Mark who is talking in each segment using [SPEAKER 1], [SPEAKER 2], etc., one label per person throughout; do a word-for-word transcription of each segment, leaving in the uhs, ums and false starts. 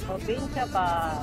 [SPEAKER 1] Probinsya ba?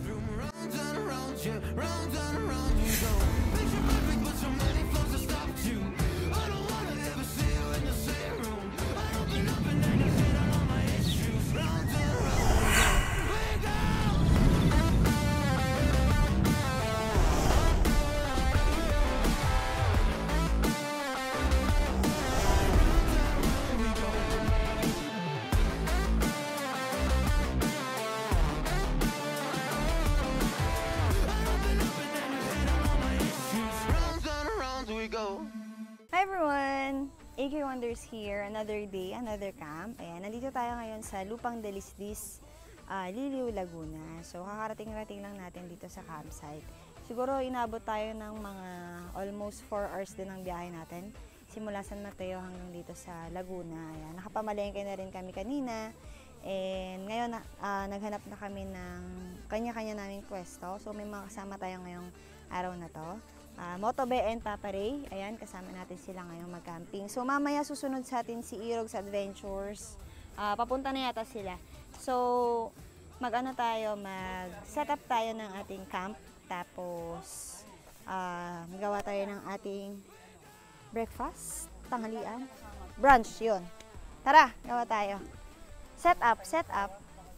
[SPEAKER 2] Hi everyone! A K Wonders here, another day, another camp. Ayan, nandito tayo ngayon sa Lupang Dalisdis, uh, Liliw, Laguna. So, kakarating-rating lang natin dito sa campsite. Siguro inabot tayo ng mga almost four hours din ang biyahe natin. Simula San Mateo hanggang dito sa Laguna. Ayan, nakapamalengke na rin kami kanina. And ngayon, uh, naghanap na kami ng kanya-kanya naming pwesto. So, may mga kasama tayo ngayong araw na to. Uh, Motobe and Papa Ray, ayan, kasama natin sila ngayong mag-camping. So mamaya susunod sa atin si Irog's Adventures. Uh, papunta na yata sila. So mag-ano tayo, mag-set up tayo ng ating camp. Tapos uh, magawa tayo ng ating breakfast, tanghalian, brunch, yun. Tara, gawa tayo. Set up, set up.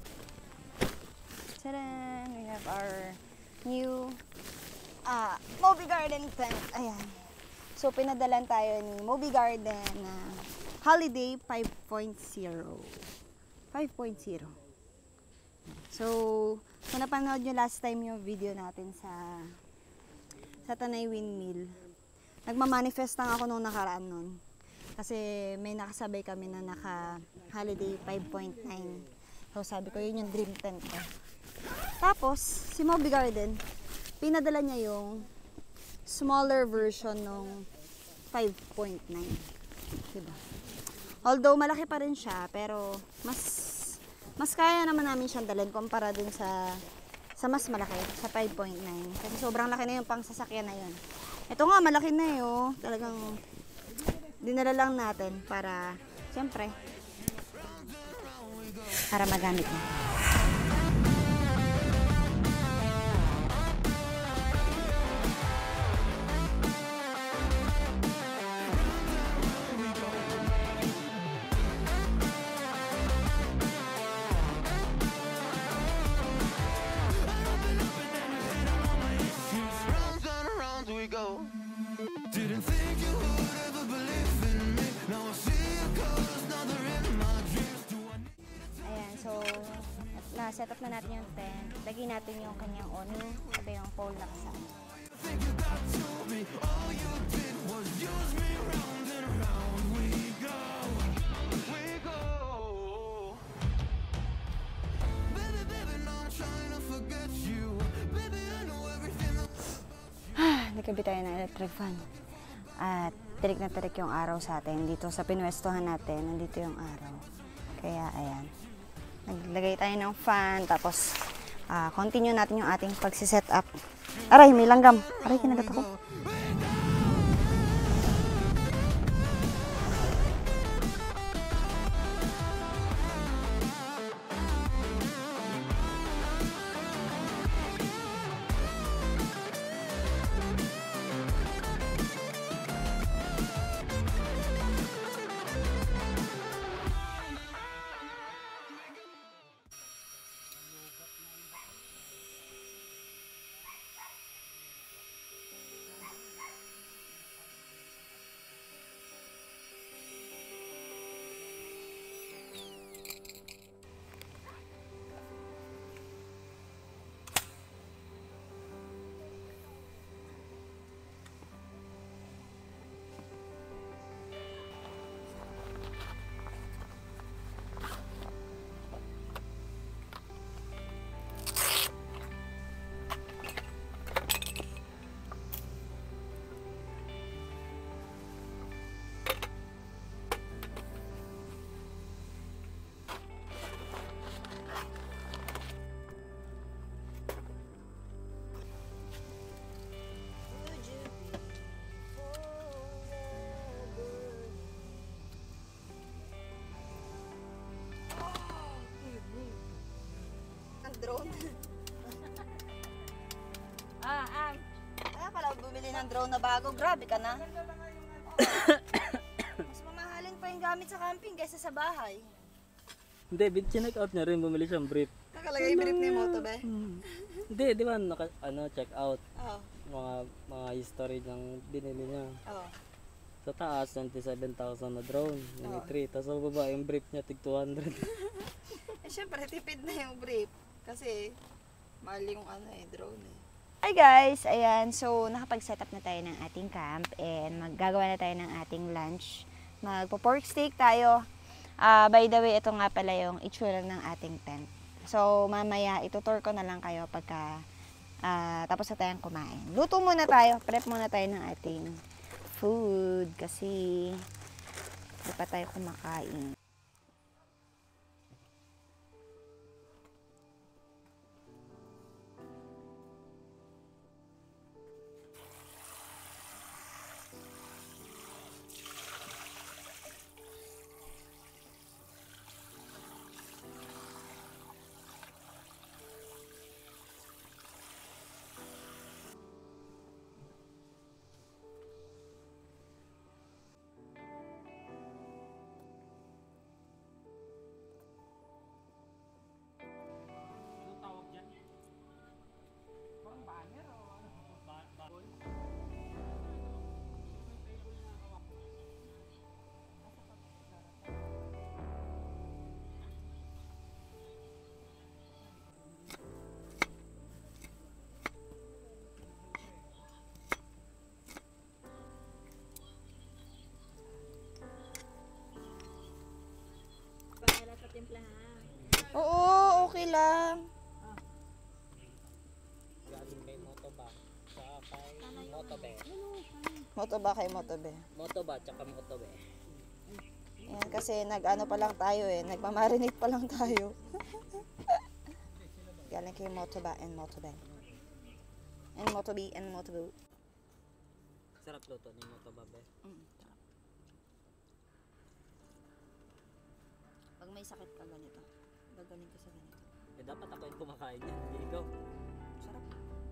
[SPEAKER 2] Tadaan! We have our new Ah, Moby Garden tent. Ayan. So, pinadalan tayo ni Moby Garden na uh, Holiday five point oh. five point oh. So, kung napanood nyo last time yung video natin sa sa Tanay Windmill, nagmamanifest lang ako nung nakaraan nun. Kasi may nakasabay kami na naka Holiday five point nine. So, sabi ko, yun yung dream tent ko. Tapos, si Moby Garden, pinadala niya yung smaller version ng five point nine. Diba? Although malaki pa rin siya, pero mas mas kaya naman namin siyang dalhin kumpara dun sa sa mas malaki, sa five point nine. Kasi sobrang laki na yung pang sasakyan na yun. Ito nga, malaki na eh, oh. Talagang dinala lang natin para, siyempre, para magamit na. Set up na natin yung tent. Lagyan natin yung kanyang awning. Ito yung pole na kasama. Nagkabit tayo ng electric fan. At tirik na tirik yung araw sa atin. Dito sa pinwestohan natin, nandito yung araw. Kaya ayan. Naglagay tayo ng fan, tapos uh, continue natin yung ating pagsiset up. Aray, may langgam. Aray, kinagat ako. bumili ng drone na bago. Grabe ka na. Mas mamahalin pa yung gamit sa camping kaysa sa bahay.
[SPEAKER 1] Hindi, chinek out niya rin, bumili siyang brief.
[SPEAKER 2] Nakalagay brief ni Moto ba?
[SPEAKER 1] Hmm. Hindi, di ba, naka, ano, check out.
[SPEAKER 2] Oo.
[SPEAKER 1] Mga, mga history ng binili niya.
[SPEAKER 2] Oo.
[SPEAKER 1] Sa taas, twenty-seven thousand na drone, yung
[SPEAKER 2] Oo.
[SPEAKER 1] three. Tapos sa baba, yung brief niya, tig two hundred.
[SPEAKER 2] Eh, syempre, tipid na yung brief. Kasi, mahal yung ano eh, drone eh.
[SPEAKER 3] Hi guys! Ayan, so nakapag-set up na tayo ng ating camp and maggagawa na tayo ng ating lunch. Magpo-pork steak tayo. Uh, by the way, ito nga pala yung itsura ng ating tent. So, mamaya, itutur ko na lang kayo pagka uh, tapos na tayong kumain. Luto muna tayo. Prep muna tayo ng ating food kasi hindi pa tayo kumakain.
[SPEAKER 2] Oo, okay lang.
[SPEAKER 1] Galing kay Motoba, tsaka kay Motobe.
[SPEAKER 2] Motoba kay Motobe.
[SPEAKER 1] Motoba, tsaka Motobe.
[SPEAKER 2] Yan, kasi nag-ano pa lang tayo eh. Nagmamarinate pa lang tayo. Galing kay Motoba and Motobe. And Motobi and Motobu.
[SPEAKER 1] Sarap luto ni Motoba, be.
[SPEAKER 2] Mm, sarap. Pag may sakit ka ganito, gagaling ka sa ganito.
[SPEAKER 1] Eh, dapat ako yung kumakain yan, hindi ikaw.
[SPEAKER 2] Sarap.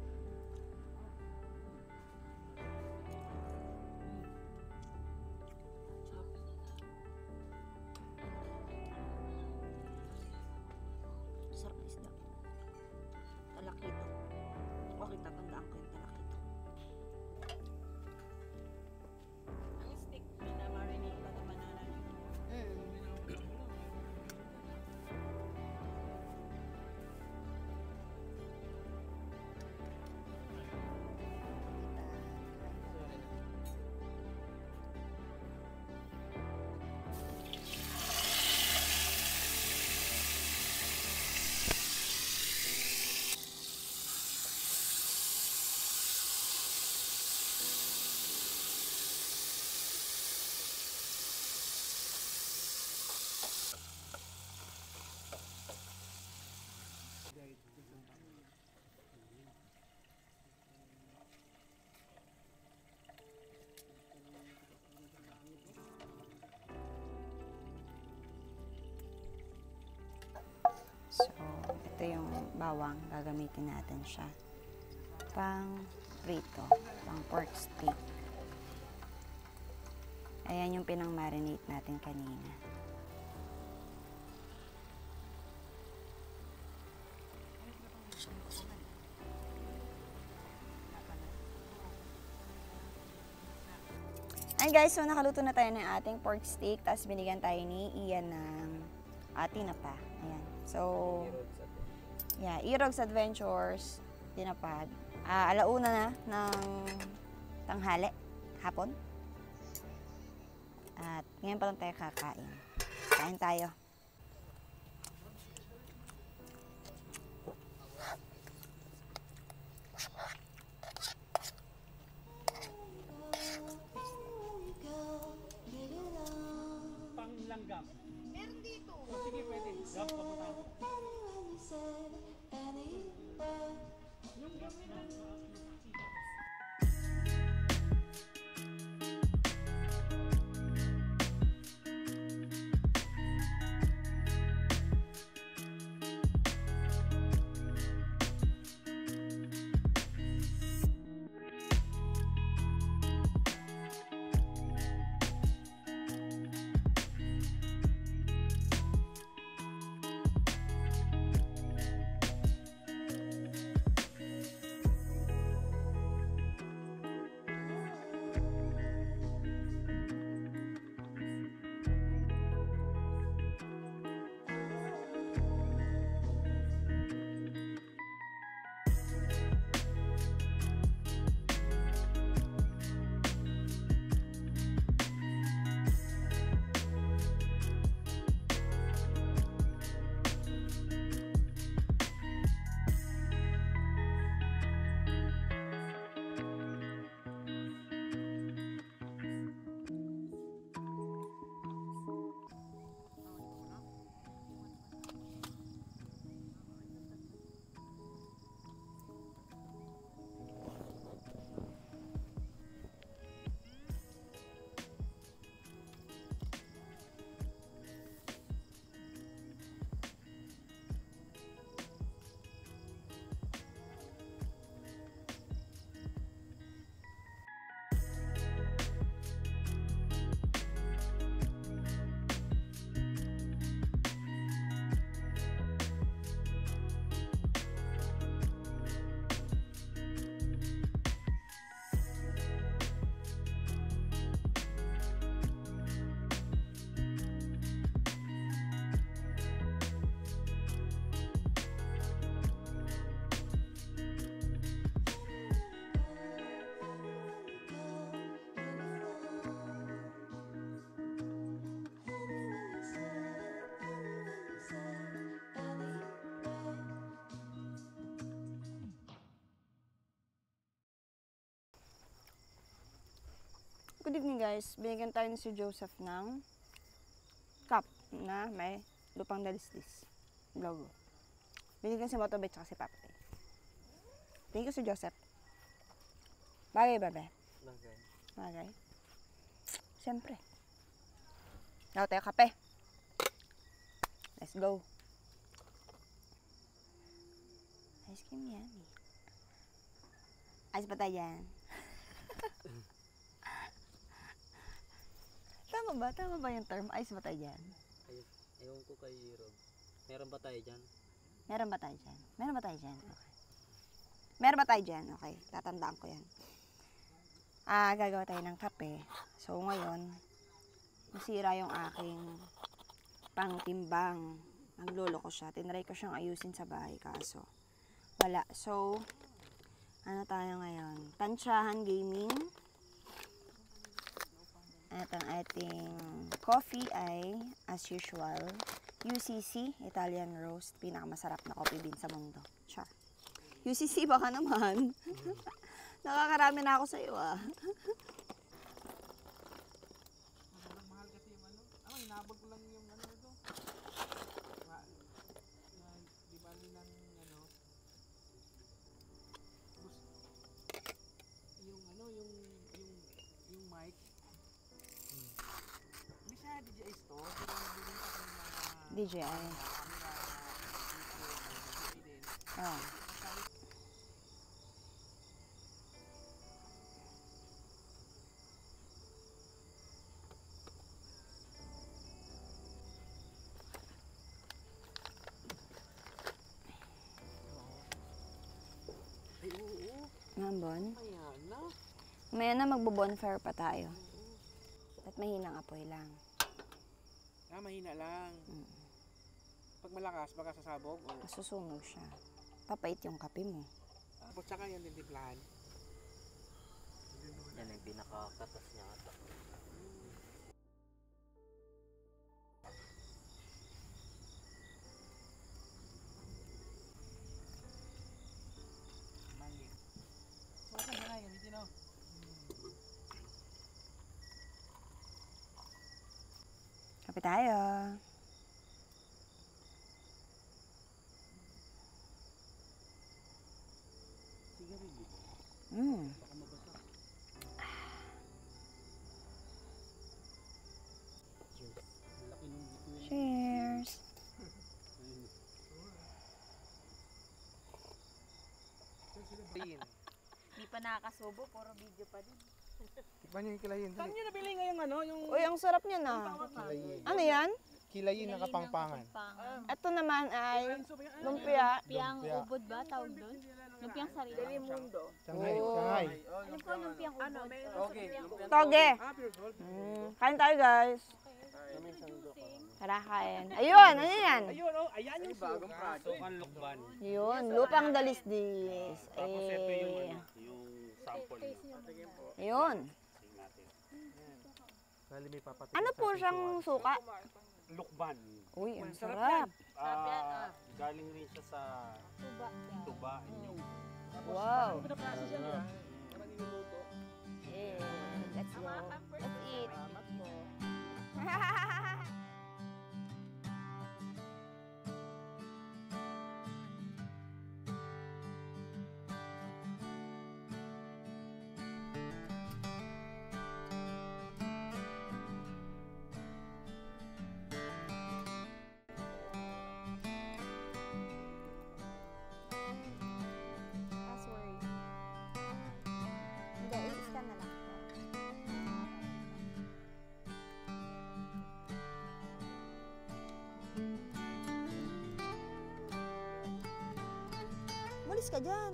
[SPEAKER 2] Sarap na isda. Talakito. Okay, tatandaan ko yung talakito.
[SPEAKER 4] Ang steak, minamarinate pa naman na namin.
[SPEAKER 2] Mm.
[SPEAKER 3] So, ito yung bawang. Gagamitin natin siya. Pang prito. Pang pork steak. Ayan yung pinang-marinate natin kanina. Ayan guys, so nakaluto na tayo ng ating pork steak. Tapos binigyan tayo ni Ian ng uh, tinapa. Ayan. So, yeah, Irogs Adventures, tinapad. Uh, alauna na ng tanghali, hapon. At ngayon pa lang tayo kakain. Kain tayo.
[SPEAKER 1] Panglanggam.
[SPEAKER 2] Meron dito.
[SPEAKER 1] O sige, pwede. Gap, pamunta. Yung gam nila.
[SPEAKER 2] Good evening guys. Binigyan tayo ni si Joseph ng cup na may lupang dalisdis logo. Binigyan si Motobay tsaka si Papay. Thank you si Joseph. Bagay ba be?
[SPEAKER 1] Bagay.
[SPEAKER 2] Bagay. Siyempre. Daw tayo kape. Let's go. Ice cream yummy. Ice ba tayo yan? Tama ba? Tama ba yung term? Ice ba tayo yan?
[SPEAKER 1] Ay, ewan ko kay Rob. Meron ba tayo dyan?
[SPEAKER 2] Meron ba tayo dyan? Meron ba tayo dyan? Okay. Meron ba tayo dyan? Okay. Tatandaan ko yan. Ah, gagawa tayo ng kape. So, ngayon, nasira yung aking pangtimbang. Naglolo ko siya. Tinry ko siyang ayusin sa bahay kaso wala. So, ano tayo ngayon? Tansyahan Gaming. At ang ating coffee ay, as usual, U C C, Italian Roast. Pinakamasarap na coffee bean sa mundo. Char. U C C, baka naman. Nakakarami na ako sa iyo, ah.
[SPEAKER 5] Mahal kasi yung ano. Ah, hinabag ko lang yung ano ito. Di ba ng ano. Yung ano, yung yung yung mic. Hmm. Hindi siya D J I store, pero nabili ko ng mga
[SPEAKER 2] D J I.
[SPEAKER 5] camera na video din.
[SPEAKER 2] Oh.
[SPEAKER 5] Ay, oo.
[SPEAKER 2] Mambon.
[SPEAKER 5] Ayan na.
[SPEAKER 2] Maya na magbo-bonfire pa tayo. At mahinang apoy lang.
[SPEAKER 5] Ah, mahina lang.
[SPEAKER 2] Mm.
[SPEAKER 5] Pag malakas, baka sasabog. O,
[SPEAKER 2] Masusunog siya. Papait yung kape mo.
[SPEAKER 5] tapos tsaka yan din timplahan.
[SPEAKER 1] Yan yung pinakakatas niya ata.
[SPEAKER 5] Mali. So, saan na yan? Hindi na.
[SPEAKER 2] Kape tayo.
[SPEAKER 5] Sigarilyo.
[SPEAKER 2] Mm.
[SPEAKER 5] Baka mabasa.
[SPEAKER 1] Cheers. Laki nung bituin.
[SPEAKER 2] Cheers.
[SPEAKER 5] Ayun.
[SPEAKER 3] Hindi pa nakakasubo, puro video pa din.
[SPEAKER 5] Tikman nyo yung kilayin. Saan nyo nabili ngayong ano? Yung
[SPEAKER 2] Uy, ang sarap niya na.
[SPEAKER 5] kilayin.
[SPEAKER 2] Ano yan?
[SPEAKER 5] Kilayin na kapangpangan.
[SPEAKER 2] Ito naman ay lumpia.
[SPEAKER 6] Lumpiang ubod ba tawag doon? Lumpiang sarili.
[SPEAKER 5] Shanghai.
[SPEAKER 2] Oh.
[SPEAKER 5] Shanghai.
[SPEAKER 6] Alam ko lumpiang ubod.
[SPEAKER 5] Okay.
[SPEAKER 2] Toge.
[SPEAKER 5] Ah, pure gold.
[SPEAKER 2] Mm. Kain tayo guys.
[SPEAKER 5] Kami sando.
[SPEAKER 2] Tara, kain. Ayun, ano yan?
[SPEAKER 5] Ayun, oh, ayan yung bagong project.
[SPEAKER 1] Sukan lukban.
[SPEAKER 2] Yun, lupang dalisdis. Eh,
[SPEAKER 1] Yung sample niya.
[SPEAKER 2] yun.
[SPEAKER 5] Bali may papatik.
[SPEAKER 2] Ano po siyang suka?
[SPEAKER 1] Lukban.
[SPEAKER 2] Uy, ang sarap.
[SPEAKER 1] Ah, galing rin siya sa
[SPEAKER 6] Tuba.
[SPEAKER 1] tuba. Yung
[SPEAKER 2] Wow.
[SPEAKER 5] Pinaprasa siya nila. Para niluluto.
[SPEAKER 2] Yeah, let's go. Let's eat. Password. Hindi, i-scan na lang. Malis ka dyan.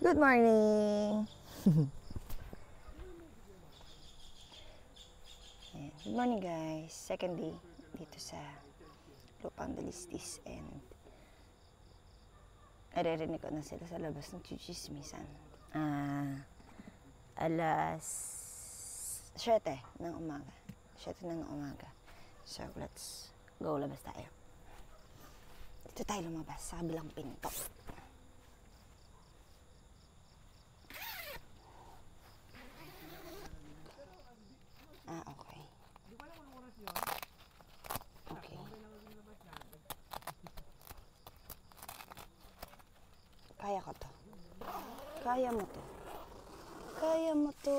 [SPEAKER 3] Good morning! Ayan. Good morning guys. Second day dito sa Lupang Dalistis and naririnig ko na sila sa labas ng chichismisan. Ah, alas siyete ng umaga. siyete na ng umaga. So, let's go. Labas tayo. Dito tayo lumabas sa kabilang pinto. Ah, okay. Okay. Kaya ko to. Kaya mo to. Kaya mo to.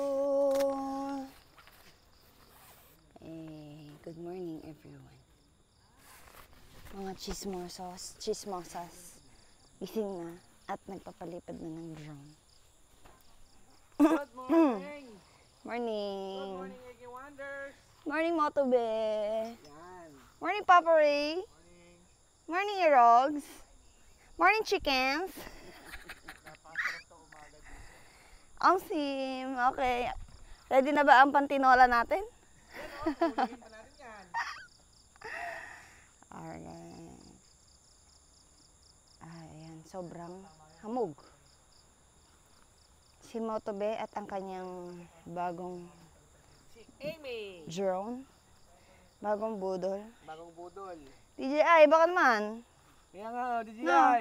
[SPEAKER 3] Eh, good morning everyone. Mga chismosos, chismosas. Gising na at nagpapalipad na ng drone.
[SPEAKER 5] Good morning!
[SPEAKER 3] Morning!
[SPEAKER 5] Good morning, Eggy Wonders!
[SPEAKER 3] Morning, Motobe!
[SPEAKER 5] Yan.
[SPEAKER 3] Morning, Papa Ray!
[SPEAKER 5] Morning.
[SPEAKER 3] Morning, Erogs! Morning, chickens! Ang sim! Okay. Ready na ba ang pantinola natin?
[SPEAKER 5] Kunin pa natin yan.
[SPEAKER 3] Alright. Ayan, sobrang hamog. Si Motobe at ang kanyang bagong
[SPEAKER 5] Si Amy!
[SPEAKER 3] drone. Bagong budol.
[SPEAKER 5] Bagong budol.
[SPEAKER 3] D J I, baka naman.
[SPEAKER 5] Kaya nga, D J I!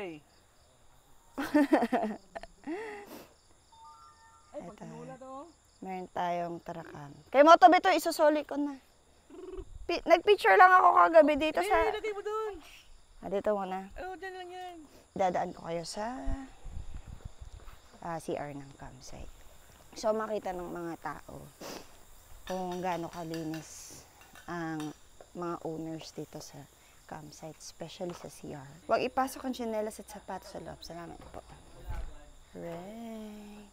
[SPEAKER 5] Ay,
[SPEAKER 3] Ito.
[SPEAKER 5] pagtinula to.
[SPEAKER 3] Meron tayong tarakan. Kay Motobe to, isusoli ko na. Pi- Nag-picture lang ako kagabi dito
[SPEAKER 5] Ay,
[SPEAKER 3] sa...
[SPEAKER 5] ilagay mo dun!
[SPEAKER 3] Ah, dito muna.
[SPEAKER 5] Oh, dyan lang yan.
[SPEAKER 3] Dadaan ko kayo sa ah, C R ng campsite. So, makita ng mga tao kung gaano kalinis ang mga owners dito sa campsite, especially sa C R. Huwag ipasok ang tsinelas at sapatos sa loob. Salamat po. Right.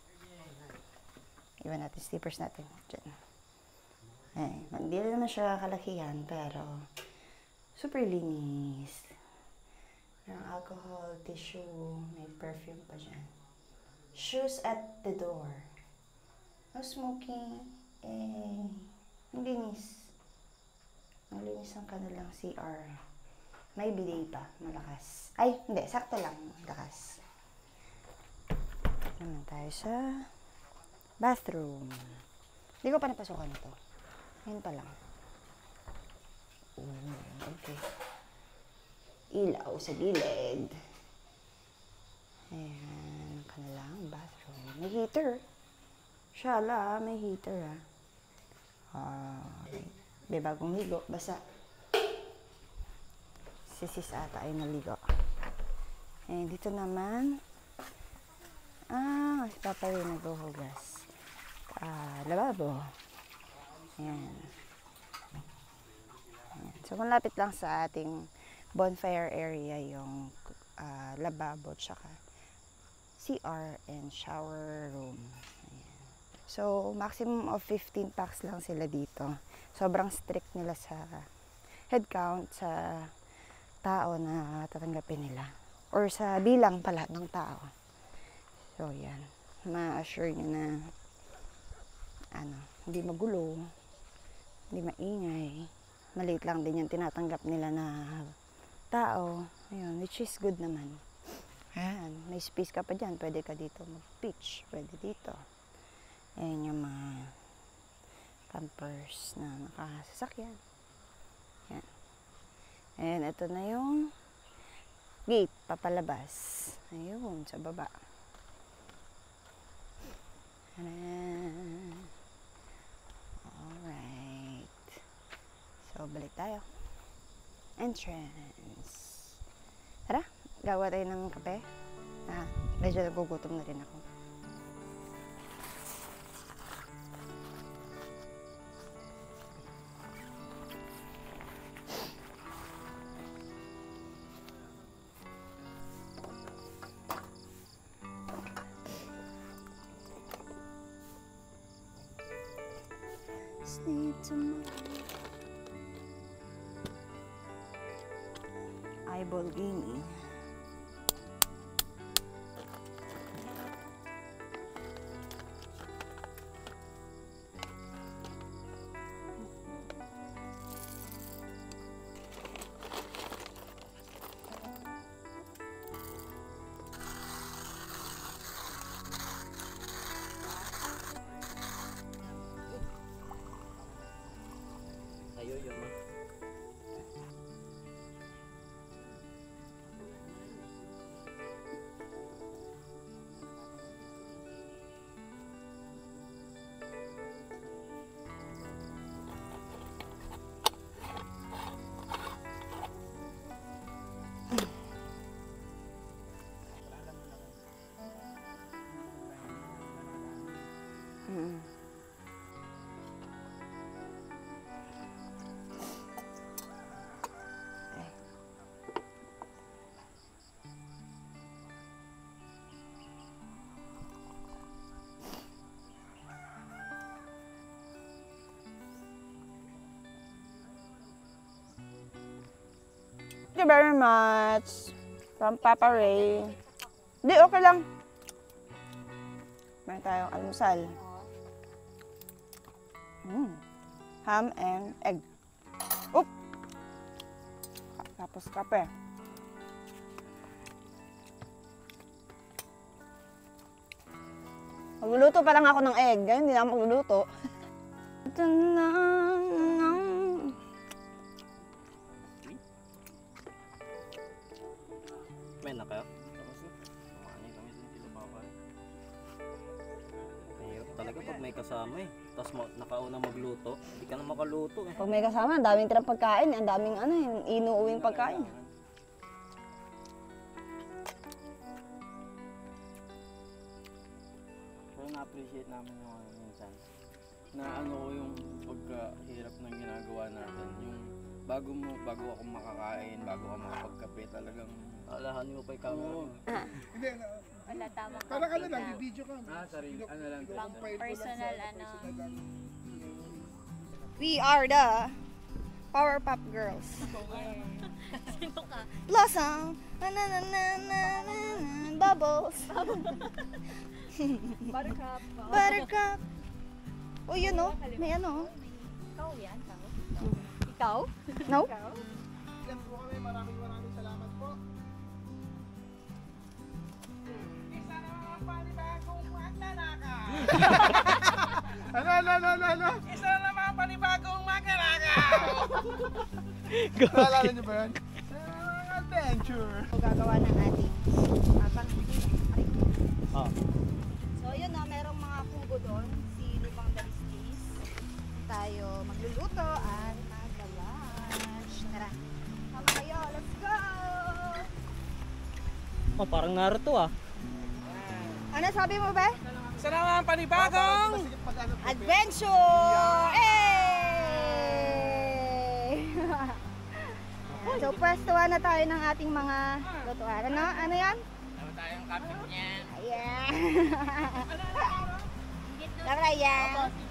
[SPEAKER 3] Iwan natin slippers natin. Diyan. Ay, hindi naman siya kalakihan, pero super linis. Merong alcohol, tissue, may perfume pa dyan. Shoes at the door. No smoking. Eh, ang linis. Ang linis ang kanilang C R. May bidet pa, malakas. Ay, hindi, sakto lang, malakas. Naman tayo sa bathroom. Hindi ko pa napasukan ito. Ngayon pa lang. Mm, okay. Ilaw sa gilid. Ayan, ang kanilang bathroom. May heater. Shala, may heater ah. Ah, okay. May bagong ligo. Basta si sis ata ay naligo. Eh, dito naman ah, si Papa rin naghuhugas. Ah, lababo. Ayan. Ayan. So, malapit lang sa ating bonfire area yung uh, lababo tsaka C R and shower room. Ayan. So, maximum of fifteen packs lang sila dito. Sobrang strict nila sa head count sa tao na tatanggapin nila. Or sa bilang pala ng tao. So, yan. Ma-assure nyo na ano, hindi magulo, hindi maingay. Maliit lang din yung tinatanggap nila na tao. Ayun, which is good naman. Ayan, may space ka pa dyan. Pwede ka dito mag-pitch. Pwede dito. Ayan yung mga campers na nakasasakyan. Ayan. Ayan, ito na yung gate, papalabas. Ayun, sa baba. Ayan. Alright. So, balik tayo. Entrance. Tara, gawa tayo ng kape. Ah, medyo nagugutom na rin ako. Sleep tomorrow. Eyeball gaming. Thank you very much. From Papa Ray. Hindi, okay lang. Meron tayong almusal. Mm. Ham and egg. Oop! Tapos kape. Magluluto pa lang ako ng egg. Ganyan, hindi na ako magluluto. Ito na.
[SPEAKER 1] May na kayo? Kumain kami din sila baba. Mahirap talaga pag may kasama eh. Tapos ma- nakauna magluto, hindi ka na makaluto eh.
[SPEAKER 3] Pag may kasama, ang daming tirang pagkain. Ang daming ano, yung inuuwing pagkain.
[SPEAKER 5] Pero na-appreciate namin yung ano minsan. Na ano ko yung pagkahirap ng ginagawa natin. Yung bago mo, bago ako makakain, bago ako makapagkape, talagang
[SPEAKER 1] Alahanin mo pa yung camera mo.
[SPEAKER 7] Hindi, na,
[SPEAKER 6] Wala tamang
[SPEAKER 7] parang ano lang,
[SPEAKER 6] copy
[SPEAKER 7] yung video ka.
[SPEAKER 5] ah, sarili, ano lang.
[SPEAKER 6] Pang personal, ano.
[SPEAKER 2] We are the Powerpuff Girls.
[SPEAKER 6] Sino ka?
[SPEAKER 2] Blossom! Na na na na na na na. Bubbles!
[SPEAKER 6] Buttercup.
[SPEAKER 2] Buttercup! Oh, yun oh. May ano.
[SPEAKER 6] Ikaw yan, ikaw. Ikaw?
[SPEAKER 2] No?
[SPEAKER 7] Yan po kami, maraming maraming salamat po. Isa na mga panibagong magnanakaw! Ano, ano, ano, ano, ano? Isa na mga panibagong magnanakaw! Naalala niyo ba yun? Sa mga adventure!
[SPEAKER 2] So, gagawa ng ating abang
[SPEAKER 1] Ah.
[SPEAKER 2] So, yun na, merong mga kubo doon. Si Lupang Dalistis. Tayo magluluto at mag-lunch. Tara. Tama kayo, let's go!
[SPEAKER 1] Oh, parang Naruto ah.
[SPEAKER 2] Ano sabi mo ba?
[SPEAKER 5] Isa na mga panibagong!
[SPEAKER 2] Adventure! Hey! So, pwestuhan na tayo ng ating mga lutuan. Ano? Ano yan?
[SPEAKER 5] Ano tayong kapit niyan?
[SPEAKER 2] Ayan. Tara yan.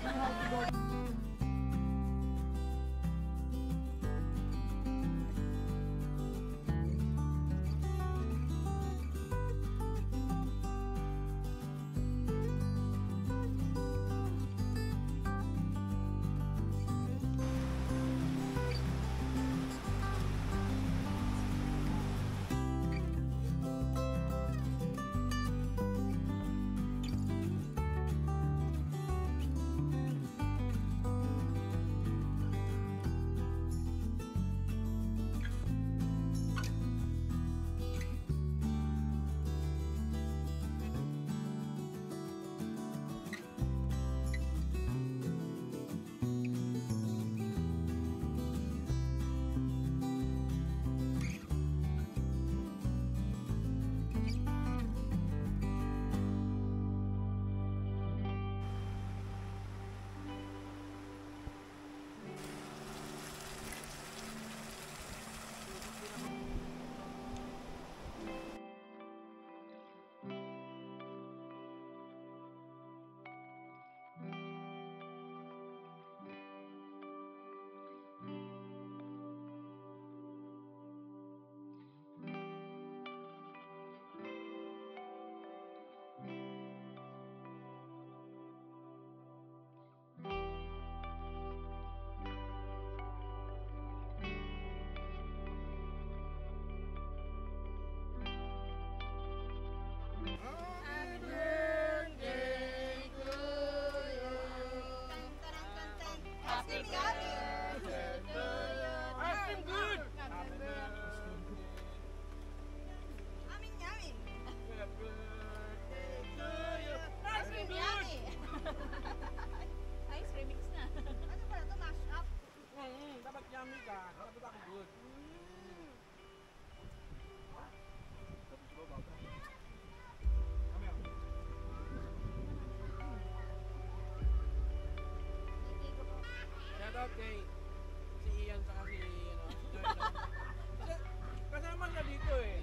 [SPEAKER 5] Shoutout kay si Ian saka si ano, si Joy. Kasi kasama siya dito eh.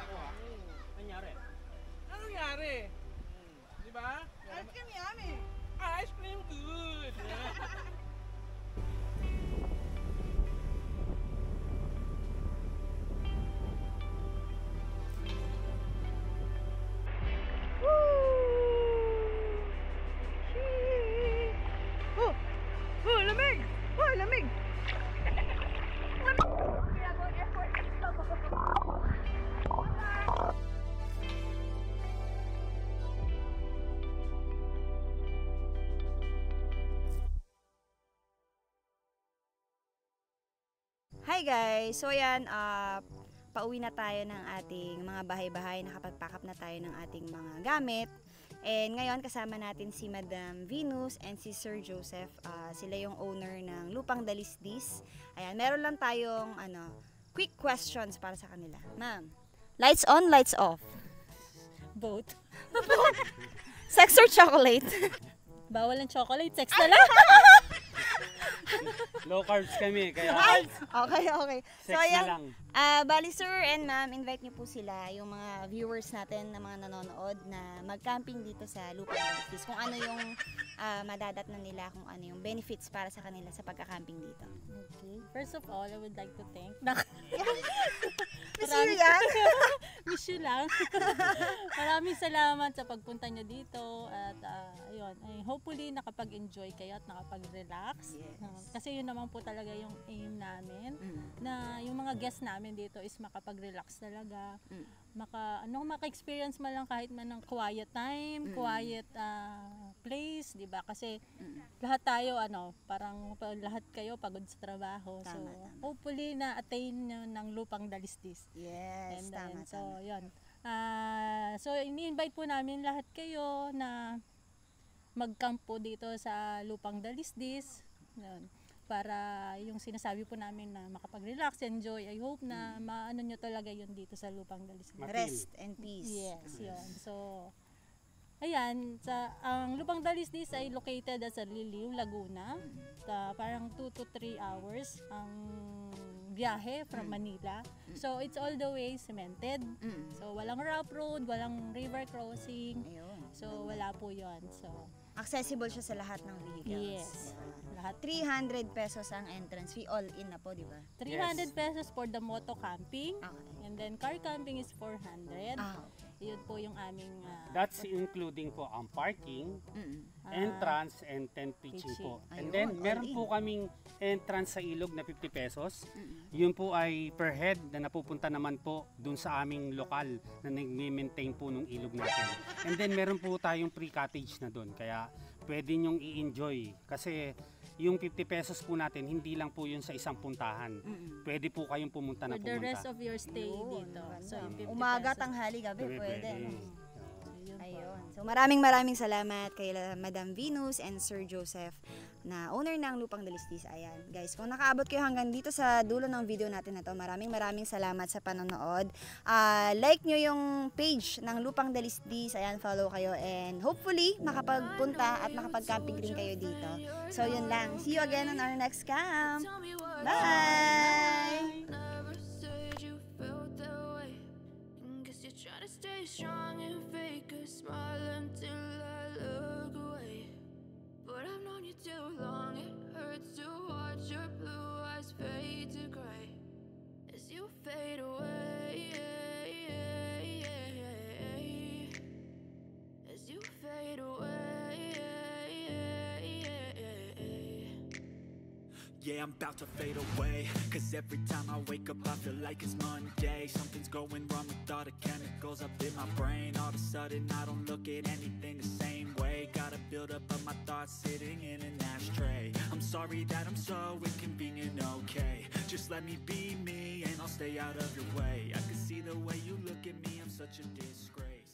[SPEAKER 1] Nangyari?
[SPEAKER 5] Ano nangyari? Di ba?
[SPEAKER 2] Ice cream yummy.
[SPEAKER 5] Ice cream good!
[SPEAKER 3] Hi guys! So ayan, uh, pauwi na tayo ng ating mga bahay-bahay, nakapag-pack up na tayo ng ating mga gamit. And ngayon kasama natin si Madam Venus and si Sir Joseph. Uh, sila yung owner ng Lupang Dalisdis. Ayan, meron lang tayong ano, quick questions para sa kanila. Ma'am, lights on, lights off.
[SPEAKER 6] Both.
[SPEAKER 3] Sex or chocolate?
[SPEAKER 6] Bawal ang chocolate, sex na lang.
[SPEAKER 8] Low carbs kami, kaya
[SPEAKER 3] Okay, okay.
[SPEAKER 8] sex
[SPEAKER 3] So
[SPEAKER 8] na
[SPEAKER 3] ayan,
[SPEAKER 8] lang.
[SPEAKER 3] ah bali sir and ma'am, invite niyo po sila, yung mga viewers natin na mga nanonood na mag-camping dito sa Lupang Dalisdis. Kung ano yung ah, madadatnan nila, kung ano yung benefits para sa kanila sa pagka-camping dito.
[SPEAKER 6] Okay. First of all, I would like to thank.
[SPEAKER 3] Miss you yan?
[SPEAKER 6] Miss you lang. Maraming salamat sa pagpunta nyo dito at uh, ayun, ay hopefully nakapag-enjoy kayo at nakapag-relax.
[SPEAKER 3] Yes.
[SPEAKER 6] Uh, kasi yun naman po talaga yung aim namin
[SPEAKER 3] Mm.
[SPEAKER 6] na yung mga guests namin dito is makapag-relax talaga.
[SPEAKER 3] Mm.
[SPEAKER 6] Maka ano maka-experience man lang kahit man ng quiet time,
[SPEAKER 3] Mm.
[SPEAKER 6] quiet uh, place, 'di ba? Kasi
[SPEAKER 3] Mm.
[SPEAKER 6] lahat tayo ano, parang pa- lahat kayo pagod sa trabaho.
[SPEAKER 3] Tama,
[SPEAKER 6] so
[SPEAKER 3] tama.
[SPEAKER 6] hopefully na attain nyo ng Lupang Dalisdis.
[SPEAKER 3] Yes,
[SPEAKER 6] And
[SPEAKER 3] tama,
[SPEAKER 6] then, so,
[SPEAKER 3] tama.
[SPEAKER 6] yun. Ah, so, ini-invite po namin lahat kayo na mag-camp po dito sa Lupang Dalisdis. Yun. Para yung sinasabi po namin na makapag-relax, enjoy. I hope na maano nyo talaga yun dito sa Lupang Dalisdis.
[SPEAKER 3] Rest and peace.
[SPEAKER 6] Yes, yun. So, ayan, sa, ang Lupang Dalisdis ay located sa Liliw, Laguna. Sa parang two to three hours ang biyahe from Manila. So, it's all the way cemented.
[SPEAKER 3] Mm.
[SPEAKER 6] So, walang rough road, walang river crossing.
[SPEAKER 3] Ayun.
[SPEAKER 6] So, wala po yon. So,
[SPEAKER 3] Accessible siya sa lahat ng vehicles.
[SPEAKER 6] yes. Lahat.
[SPEAKER 3] three hundred pesos ang entrance fee, all in na po, di ba?
[SPEAKER 6] three hundred pesos for the moto camping.
[SPEAKER 3] Okay.
[SPEAKER 6] And then, car camping is four hundred.
[SPEAKER 3] Ah, okay.
[SPEAKER 6] Yun po yung aming ah,
[SPEAKER 8] That's including po ang parking,
[SPEAKER 3] Mm.
[SPEAKER 6] ah,
[SPEAKER 8] entrance, and tent pitching
[SPEAKER 6] pitching.
[SPEAKER 8] po.
[SPEAKER 3] Ayun,
[SPEAKER 8] And then,
[SPEAKER 3] all
[SPEAKER 8] meron
[SPEAKER 3] in.
[SPEAKER 8] po kaming entrance sa ilog na fifty pesos.
[SPEAKER 3] Mm.
[SPEAKER 8] Yun po ay per head na napupunta naman po dun sa aming lokal na nag-maintain po nung ilog natin. And then, meron po tayong pre-cottage na dun. Kaya, pwede nyong i-enjoy. Kasi, yung fifty pesos po natin, hindi lang po yun sa isang puntahan.
[SPEAKER 3] Mm.
[SPEAKER 8] Pwede po kayong pumunta na
[SPEAKER 6] for the
[SPEAKER 8] pumunta.
[SPEAKER 6] rest of your stay
[SPEAKER 3] Yun,
[SPEAKER 6] dito.
[SPEAKER 3] ganda.
[SPEAKER 6] So, yung fifty
[SPEAKER 3] Umaga,
[SPEAKER 6] pesos.
[SPEAKER 3] tanghali, gabi,
[SPEAKER 8] Pwede,
[SPEAKER 3] pwede.
[SPEAKER 8] pwede.
[SPEAKER 3] no?
[SPEAKER 6] So, yun po.
[SPEAKER 3] Ayun. So maraming maraming salamat kay la- Madam Venus and Sir Joseph na owner ng Lupang Dalisdis. Ayan. Guys, kung nakaabot kayo hanggang dito sa dulo ng video natin na to, maraming maraming salamat sa panonood. Ah, like nyo yung page ng Lupang Dalisdis. Ayan, follow kayo and hopefully makapagpunta at makapag-camping rin kayo dito. So yun lang. See you again on our next camp. Bye!
[SPEAKER 9] Never said you felt that way. Guess you're trying to stay strong and fake a smile until I look away. But I've known you too long, it hurts to watch your blue eyes fade to gray as you fade away. As you fade away.
[SPEAKER 10] Yeah, I'm about to fade away. Cause every time I wake up I feel like it's Monday. Something's going wrong with all the chemicals up in my brain. All of a sudden I don't look at anything the same way. Gotta build up of my thoughts sitting in an ashtray. I'm sorry that I'm so inconvenient, okay. Just let me be me and I'll stay out of your way. I can see the way you look at me, I'm such a disgrace.